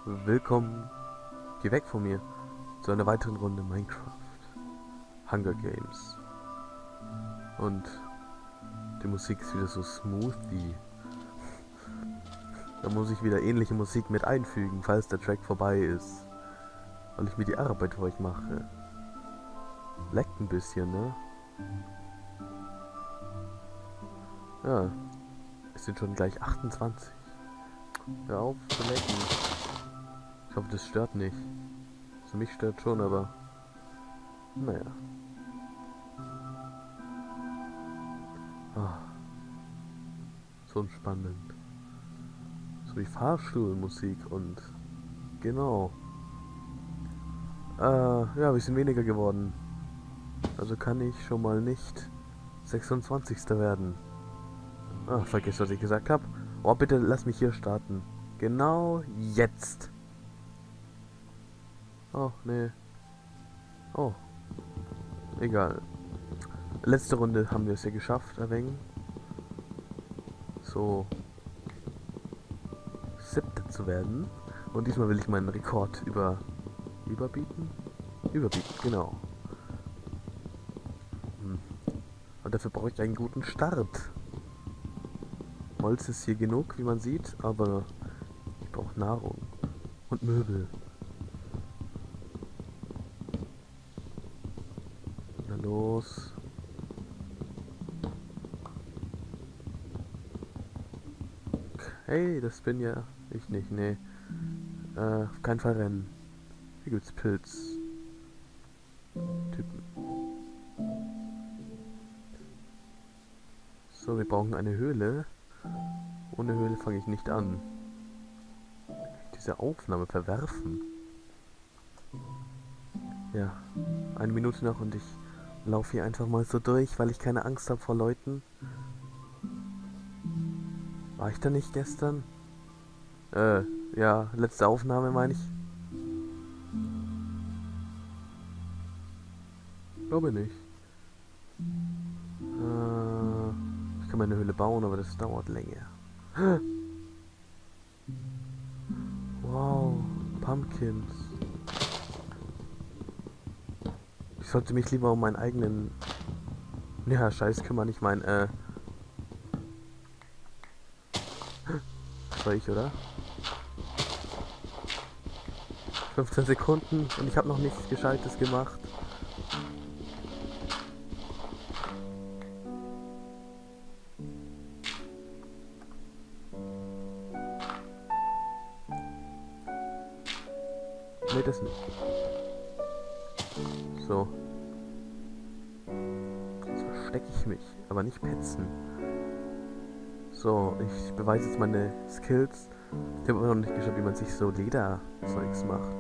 Willkommen, geh weg von mir, zu einer weiteren Runde Minecraft. Hunger Games. Und die Musik ist wieder so smoothie. Da muss ich wieder ähnliche Musik mit einfügen, falls der Track vorbei ist. Weil ich mir die Arbeit für euch mache. Leckt ein bisschen, ne? Ja, es sind schon gleich 28. Hör auf zu lecken. Ich hoffe, das stört nicht. Also mich stört schon, aber naja. Ah, so entspannend. So wie Fahrstuhlmusik und genau. Ja, wir sind weniger geworden. Also kann ich schon mal nicht 26. werden. Ah, vergiss, was ich gesagt habe. Oh, bitte lass mich hier starten. Genau jetzt. Oh, nee. Oh, egal. Letzte Runde haben wir es ja geschafft, ein wenig. So 7. zu werden. Und diesmal will ich meinen Rekord überbieten? Überbieten, genau. Und dafür brauche ich einen guten Start. Holz ist hier genug, wie man sieht, aber ich brauche Nahrung und Möbel. Na los. Hey, das bin ja ich nicht, nee. Auf keinen Fall rennen. Hier gibt's Pilz. Typen. So, wir brauchen eine Höhle. Ohne Höhle fange ich nicht an. Diese Aufnahme verwerfen. Ja, 1 Minute noch und ich laufe hier einfach mal so durch, weil ich keine Angst habe vor Leuten. War ich da nicht gestern? Ja, letzte Aufnahme meine ich. Glaube nicht. Ich kann meine Höhle bauen, aber das dauert länger. Wow, Pumpkins. Ich sollte mich lieber um meinen eigenen... Ja, Scheiß kümmern, ich meine, das war ich, oder? 15 Sekunden und ich habe noch nichts Gescheites gemacht. Nee, das nicht. So. Jetzt verstecke ich mich, aber nicht petzen. So, ich beweise jetzt meine Skills. Ich habe immer noch nicht geschaut, wie man sich so Lederzeugs macht.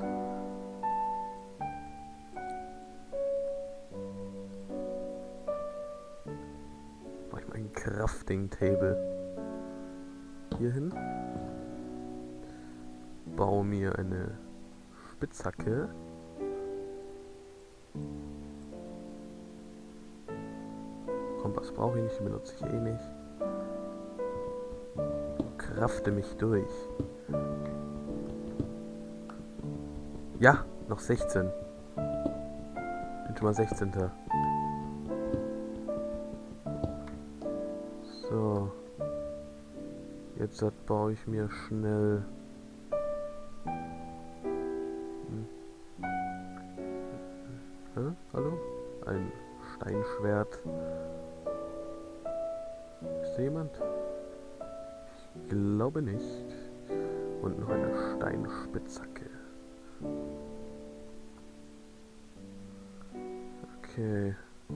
Mach ich mal ein Crafting-Table. Hier hin. Baue mir eine Spitzhacke. Kompass brauche ich nicht, den benutze ich eh nicht. Krafte mich durch. Ja, noch 16. Bin schon mal 16. So. Jetzt baue ich mir schnell... Hallo? Ein Steinschwert. Ist da jemand? Ich glaube nicht. Und noch eine Steinspitzhacke. Okay.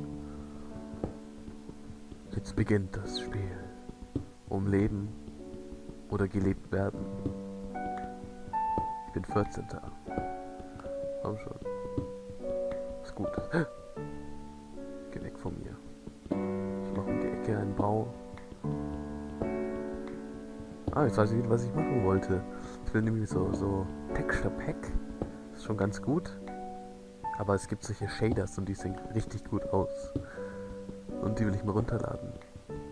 Jetzt beginnt das Spiel. Um Leben oder gelebt werden. Ich bin 14. Komm schon. Ist gut. Geh weg von mir. Ich mache um die Ecke einen Bau. Jetzt weiß ich wieder, was ich machen wollte. Ich will nämlich so Texture Pack. Das ist schon ganz gut. Aber es gibt solche Shaders und die sehen richtig gut aus. Und die will ich mir runterladen.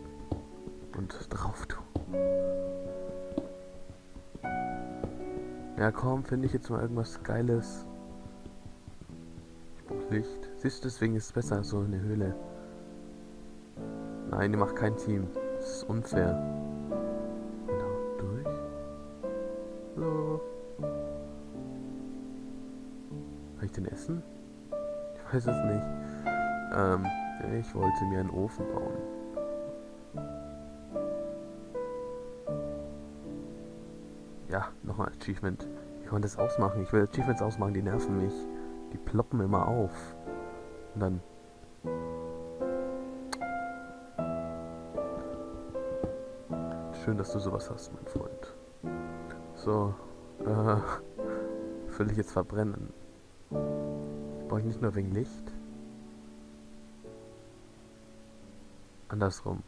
Und drauf tun. Ja komm, finde ich jetzt mal irgendwas Geiles. Ich brauch Licht. Siehst du, deswegen ist es besser als so eine Höhle. Nein, ihr macht kein Team. Das ist unfair. Genau, durch. So. Kann ich den essen? Ich weiß es nicht. Ich wollte mir einen Ofen bauen. Ja, nochmal Achievement. Wie kann man das ausmachen? Ich will Achievements ausmachen, die nerven mich. Die ploppen immer auf. Und dann... Schön, dass du sowas hast, mein Freund. So, will ich jetzt verbrennen? Brauche ich nicht nur wegen Licht? Andersrum.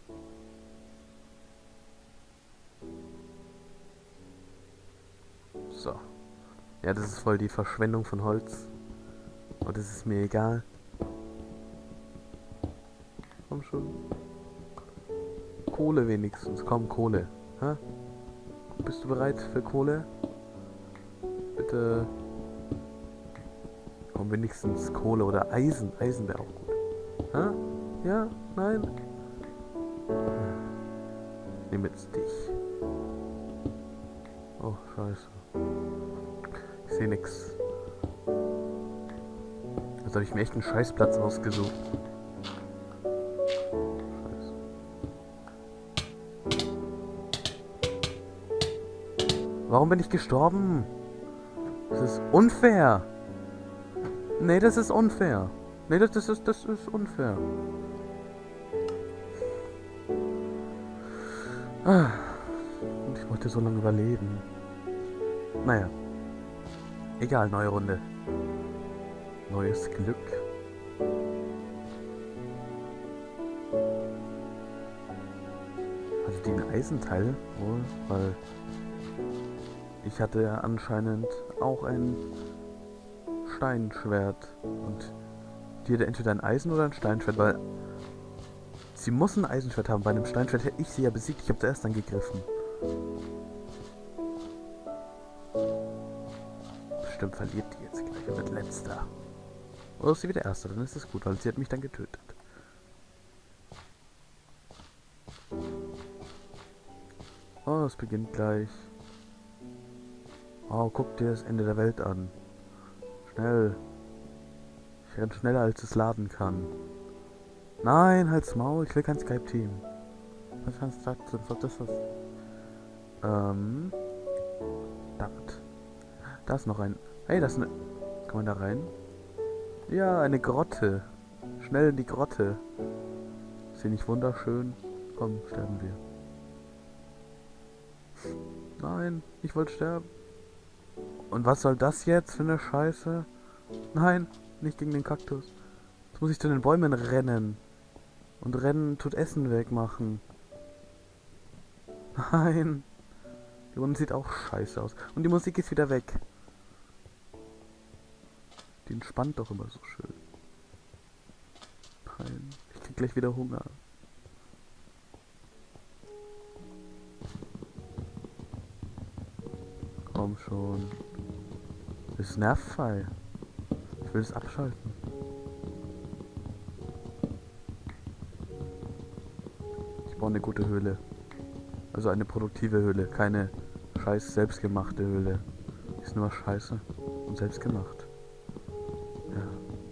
So. Ja, das ist voll die Verschwendung von Holz. Und das ist mir egal. Komm schon. Kohle wenigstens. Komm, Kohle. Ha? Bist du bereit für Kohle? Bitte. Komm, wenigstens Kohle oder Eisen. Eisen wäre auch gut. Ha? Ja? Nein? Ich nehme jetzt dich. Oh, scheiße. Ich sehe nix. Also habe ich mir echt einen Scheißplatz ausgesucht. Scheiße. Warum bin ich gestorben? Das ist unfair. Nee, das ist unfair. Nee, das ist unfair. Und ich wollte so lange überleben. Naja. Egal, neue Runde. Neues Glück. Hatte die einen Eisenteil? Wohl, weil ich hatte ja anscheinend auch ein Steinschwert. Und die hatte entweder ein Eisen oder ein Steinschwert, weil sie muss ein Eisenschwert haben. Bei einem Steinschwert hätte ich sie ja besiegt. Ich habe zuerst angegriffen. Bestimmt verliert die jetzt gleich und wird letzter. Oder ist sie wieder erster? Dann ist es gut, weil sie hat mich dann getötet. Oh, es beginnt gleich. Oh, guck dir das Ende der Welt an. Schnell. Ich renn schneller, als es laden kann. Nein, halt's Maul, ich will kein Skype-Team. Was ist das? Verdammt. Da ist noch ein... Hey, das ist eine... Kann man da rein? Ja, eine Grotte. Schnell in die Grotte. Ist sie nicht wunderschön? Komm, sterben wir. Nein, ich wollte sterben. Und was soll das jetzt für eine Scheiße? Nein, nicht gegen den Kaktus. Jetzt muss ich zu den Bäumen rennen. Und rennen tut Essen wegmachen. Nein. Die Runde sieht auch scheiße aus. Und die Musik ist wieder weg. Die entspannt doch immer so schön. Nein, ich krieg gleich wieder Hunger. Komm schon. Das nervt voll. Ich will es abschalten. Ich brauche eine gute Höhle. Also eine produktive Höhle, keine scheiß selbstgemachte Höhle. Die ist nur scheiße und selbstgemacht. Ja.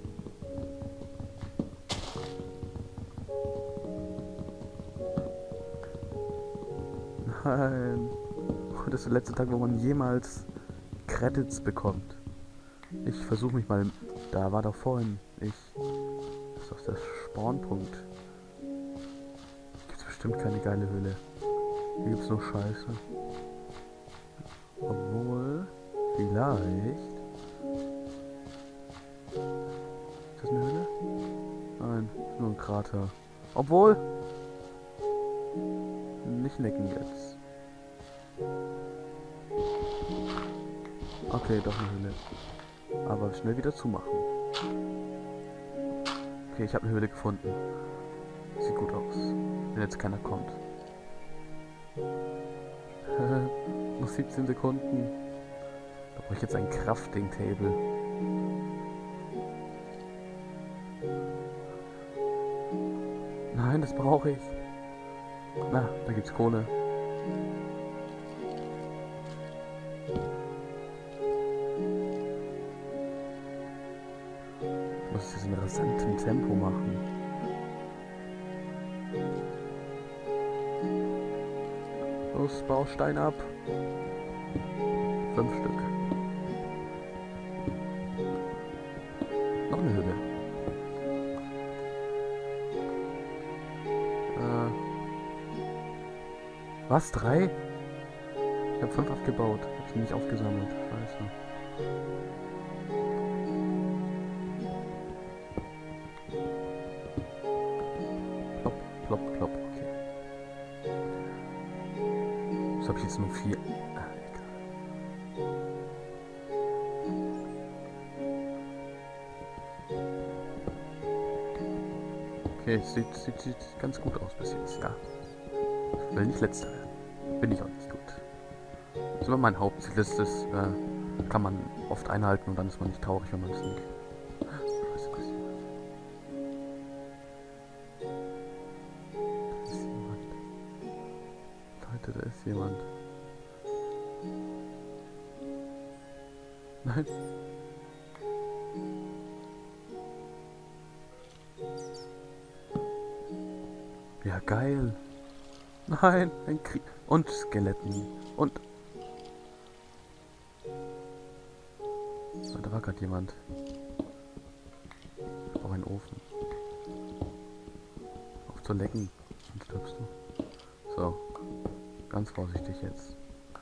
Nein. Das ist der letzte Tag, wo man jemals Credits bekommt. Ich versuche mich mal... Da war doch vorhin... Das ist doch der Spawnpunkt. Gibt's bestimmt keine geile Höhle. Hier gibt's nur Scheiße. Obwohl... Vielleicht... Ist das eine Höhle? Nein, ist nur ein Krater. Obwohl... Nicht necken jetzt. Okay, doch eine Höhle. Aber schnell wieder zumachen. Okay, ich habe eine Höhle gefunden. Sieht gut aus. Wenn jetzt keiner kommt. Noch 17 Sekunden. Brauche ich jetzt ein Crafting Table? Nein, das brauche ich. Na, da gibt's Kohle. Ich muss das in rasantem Tempo machen. Los, Baustein ab. 5 Stück. Noch eine Höhle. Was? 3? Ich habe 5 abgebaut. Ich habe sie nicht aufgesammelt. Scheiße. Plopp, plopp, plopp. Okay. So habe ich jetzt nur 4. Okay, sieht ganz gut aus bis jetzt, ja. Ich will nicht letzter werden. Bin ich auch nicht gut. Das ist immer mein Hauptziel. Das kann man oft einhalten und dann ist man nicht traurig, wenn man es nicht. Scheiße, da ist jemand. Da ist jemand. Leute, da ist jemand. Nein. Ja, geil. Nein, ein Krieg. Und Skeletten. Und. Da war gerade jemand. Ich brauche einen Ofen. Auf zu lecken. Dann stirbst du. So. Ganz vorsichtig jetzt.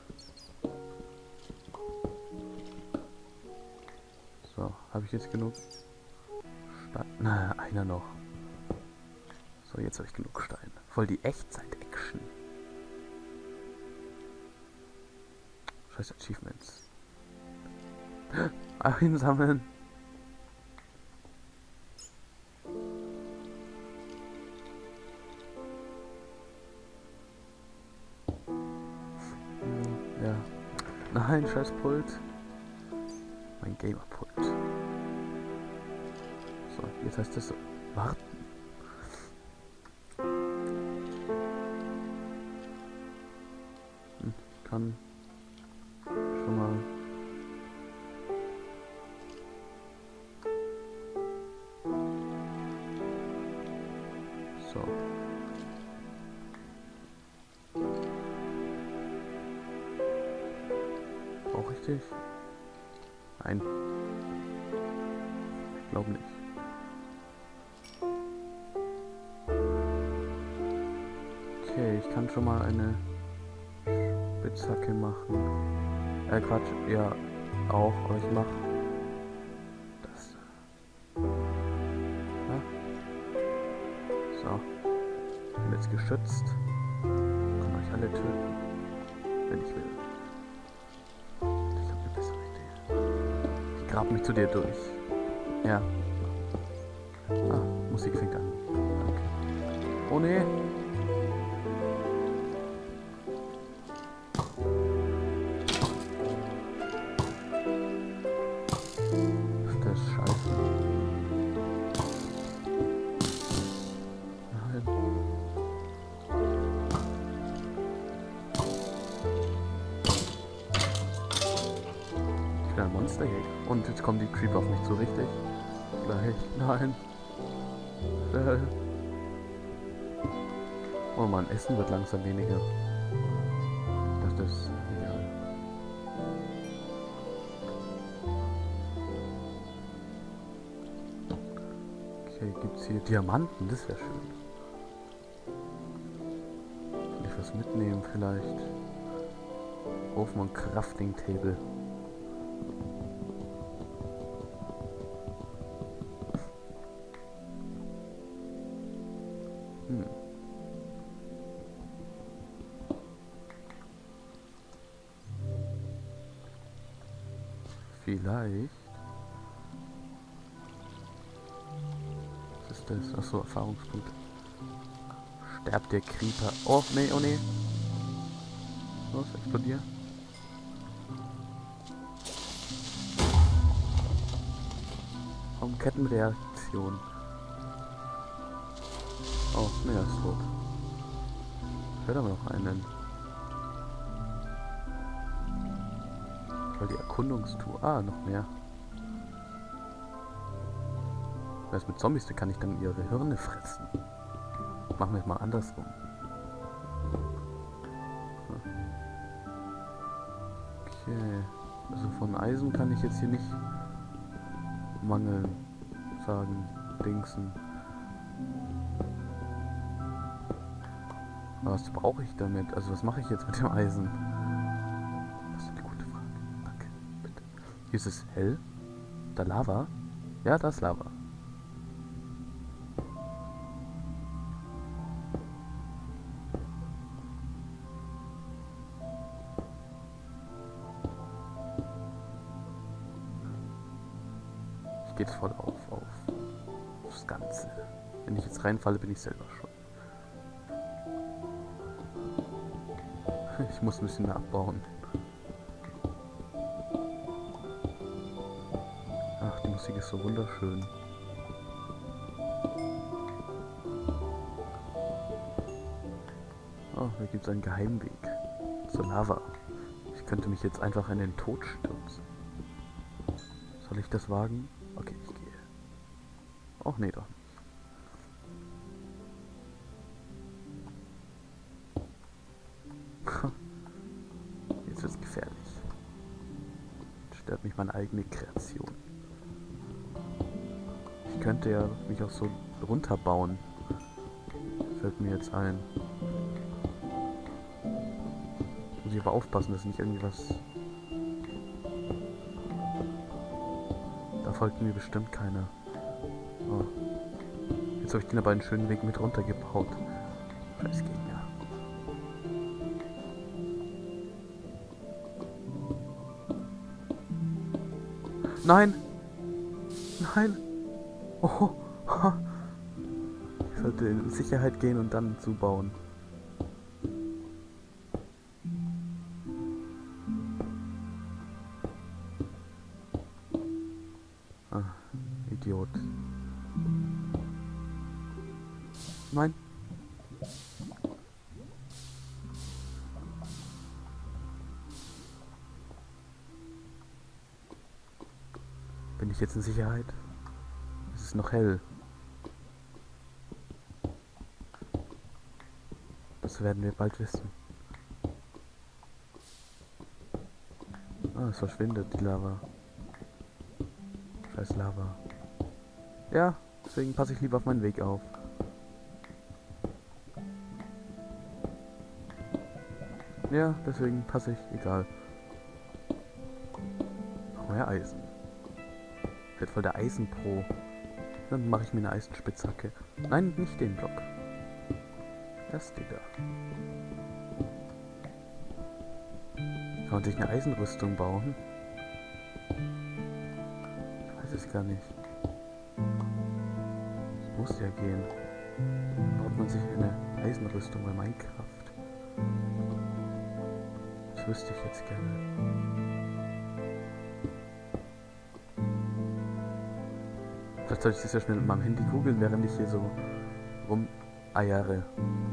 So, habe ich jetzt genug Stein? Na, einer noch. So, jetzt habe ich genug Stein. Voll die Echtzeit-Action. Scheiß Achievements. Einsammeln. Ja. Nein, scheiß Pult. Mein Gamer-Pult. So, jetzt heißt es so. Warten. Kann schon mal so. Brauche ich dich? Nein. Ich glaube nicht. Okay, ich kann schon mal eine Spitzhacke machen. Quatsch, ja, auch, aber ich mach das. Ja? So. Ich bin jetzt geschützt. Ich kann euch alle töten, wenn ich will. Ich habe eine bessere Idee. Ich grab mich zu dir durch. Ja. Ah, Musik fängt an. Danke. Oh nee. Monsterjäger. Und jetzt kommen die Creeper auf mich zu, richtig? Gleich. Nein. Oh Mann, Essen wird langsam weniger. Das ist egal. Okay, gibt's hier Diamanten? Das wäre schön. Kann ich was mitnehmen vielleicht? Ofen und Crafting Table. Vielleicht. Was ist das? Achso, Erfahrungspunkte. Sterbt der Creeper. Oh, nee, oh nee. Los, explodier. Kettenreaktion. Oh, ne, er ist tot. Ich werde aber noch einen. Weil die Erkundungstour. Ah, noch mehr. Was mit Zombies, da kann ich dann ihre Hirne fressen. Machen wir es mal andersrum. Okay. Also von Eisen kann ich jetzt hier nicht mangeln. Sagen. Dingsen. Aber was brauche ich damit? Also was mache ich jetzt mit dem Eisen? Das ist eine gute Frage. Danke. Bitte. Hier ist es hell. Da Lava? Ja, da ist Lava. Ich gehe jetzt voll aufs Ganze. Wenn ich jetzt reinfalle, bin ich selber schon. Ich muss ein bisschen mehr abbauen. Ach, die Musik ist so wunderschön. Oh, da gibt es einen Geheimweg zur Lava. Ich könnte mich jetzt einfach in den Tod stürzen. Soll ich das wagen? Okay, ich gehe. Och, nee, doch nicht. Jetzt wird's gefährlich. Stört mich meine eigene Kreation. Ich könnte ja mich auch so runterbauen. Fällt mir jetzt ein. Muss ich aber aufpassen, dass nicht irgendwie was... Da folgt mir bestimmt keiner. Oh. Jetzt habe ich den aber einen schönen Weg mit runtergebaut. Scheiß Gegner. Nein! Nein! Oh! Ich sollte in Sicherheit gehen und dann zubauen. Ah, Idiot. Nein! Bin ich jetzt in Sicherheit? Es ist noch hell. Das werden wir bald wissen. Ah, es verschwindet, die Lava. Scheiß Lava. Ja, deswegen passe ich lieber auf meinen Weg auf. Ja, deswegen passe ich, egal. Noch mehr Eisen. Wird voll der Eisenpro. Dann mache ich mir eine Eisenspitzhacke. Nein, nicht den Block. Das steht da. Kann man sich eine Eisenrüstung bauen? Ich weiß es gar nicht. Das muss ja gehen. Baut man sich eine Eisenrüstung bei Minecraft? Das wüsste ich jetzt gerne. Vielleicht soll ich das ja schnell mit meinem Handy googeln, während ich hier so rumeiere.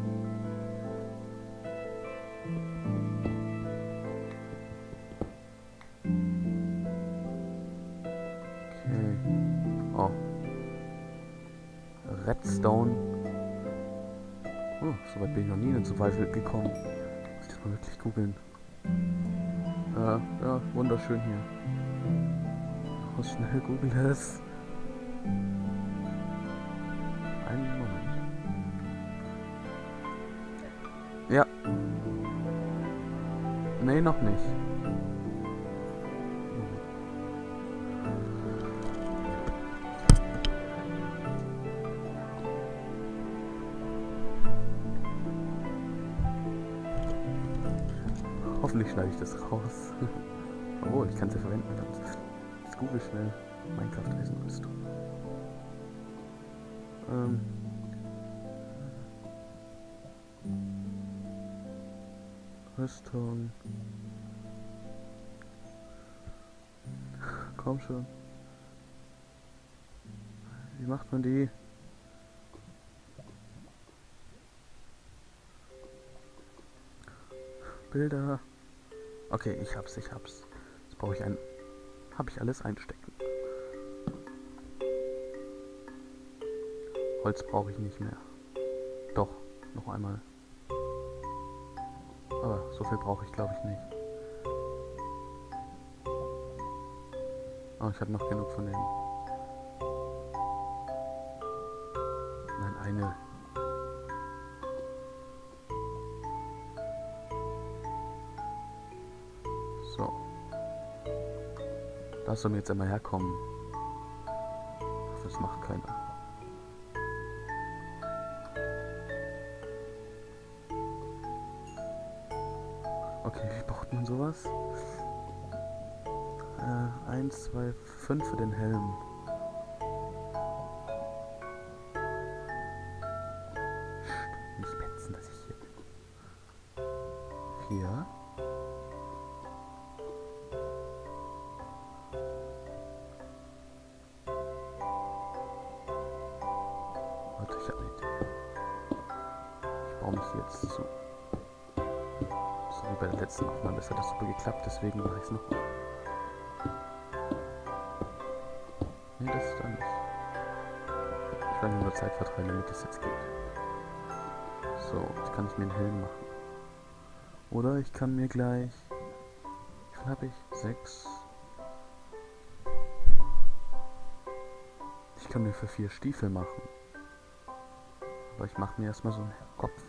Okay. Oh. Redstone. Oh, so weit bin ich noch nie in den Survival gekommen. Muss ich das mal wirklich googeln. Ja, wunderschön hier. Ich muss schnell googeln das. Einen Moment. Ja. Nee, noch nicht. Hoffentlich schneide ich das raus. Oh, ich kann es ja verwenden. Jetzt google schnell. Minecraft Eisenrüstung. Rüstung. Komm schon. Wie macht man die? Bilder. Okay, ich hab's. Jetzt brauche ich Habe ich alles einstecken. Holz brauche ich nicht mehr. Doch, noch einmal. Aber so viel brauche ich, glaube ich, nicht. Oh, ich habe noch genug von denen. Nein, eine. So. Da soll mir jetzt einmal herkommen. Ach, das macht keiner. Okay, wie braucht man sowas? 1, 2, 5 für den Helm. Nicht petzen, dass ich hier bin. 4. Warte, ich habe eine Idee. Ich baue mich jetzt zu. So wie bei der letzten Aufnahme, das hat das super geklappt, deswegen mache ich es nochmal. Nee, das ist da nicht. Ich will nur Zeit vertreiben, damit es jetzt geht. So, jetzt kann ich mir einen Helm machen. Oder ich kann mir gleich... Wie viel habe ich? 6. Ich kann mir für 4 Stiefel machen. Aber ich mache mir erstmal so einen Kopf.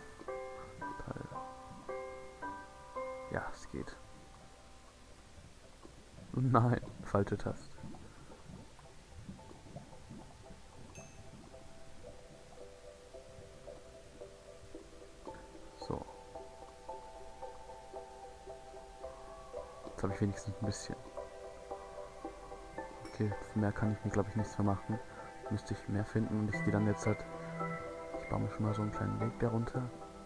Ja, es geht. Nein, falsche Taste. So. Jetzt habe ich wenigstens ein bisschen. Okay, mehr kann ich mir, glaube ich, nichts mehr machen. Müsste ich mehr finden und ich gehe dann jetzt halt... Ich baue mir schon mal so einen kleinen Weg darunter.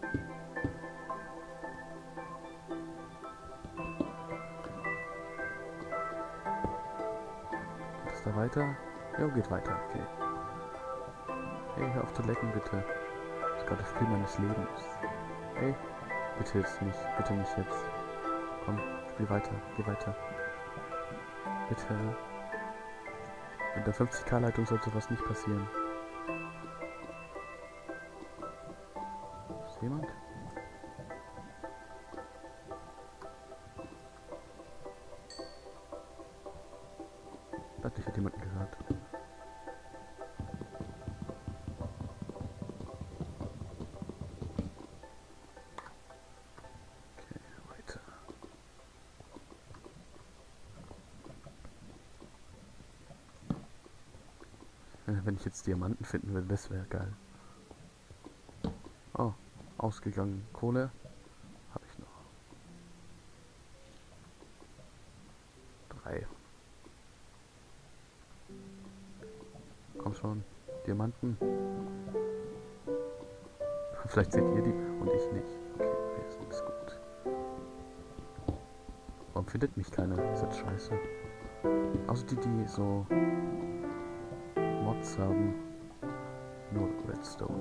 Geht es da weiter? Jo, geht weiter, okay. Hey, hör auf zu lecken, bitte. Das ist gerade das Spiel meines Lebens. Hey, bitte jetzt nicht, bitte nicht jetzt. Komm, spiel weiter, geh weiter. Bitte. Mit der 50k-Leitung sollte was nicht passieren. Ist jemand? Ich hätte jemanden gehört. Okay, weiter. Wenn ich jetzt Diamanten finden würde, das wäre geil. Oh, ausgegangen. Kohle habe ich noch. 3. Komm schon, Diamanten. Vielleicht seht ihr die und ich nicht. Okay, ist gut. Warum findet mich keiner? Ist das scheiße. Außer die so Mods haben. Nur Redstone.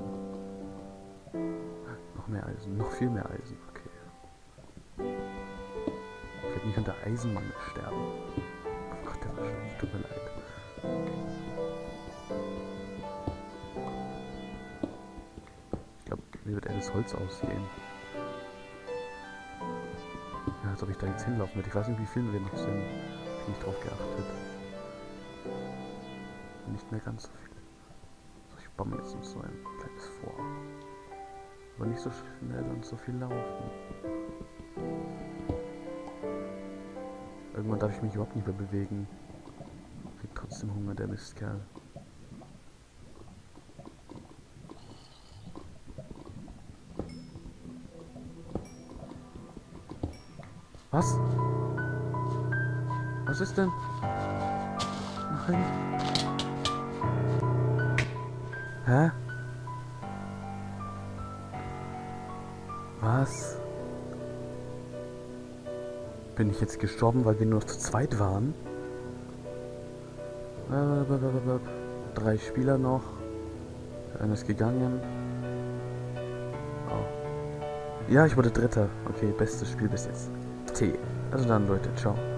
Noch mehr Eisen, noch viel mehr Eisen. Okay. Ich werde nicht unter Eisenmangel sterben. Oh Gott, der war schlecht. Tut mir leid. Ich glaube, mir wird eher das Holz ausgehen. Ja, als ob ich da jetzt hinlaufen würde. Ich weiß nicht, wie viel wir noch sind. Ich habe nicht drauf geachtet. Nicht mehr ganz so viel. So, ich baue mir jetzt noch so ein kleines vor. Aber nicht so schnell und so viel laufen. Irgendwann darf ich mich überhaupt nicht mehr bewegen. Kriegt trotzdem Hunger, der Mistkerl. Was? Was ist denn? Nein. Hä? Was? Bin ich jetzt gestorben, weil wir nur zu zweit waren? 3 Spieler noch. Einer ist gegangen. Oh. Ja, ich wurde Dritter. Okay, bestes Spiel bis jetzt. T. Also dann, Leute, ciao.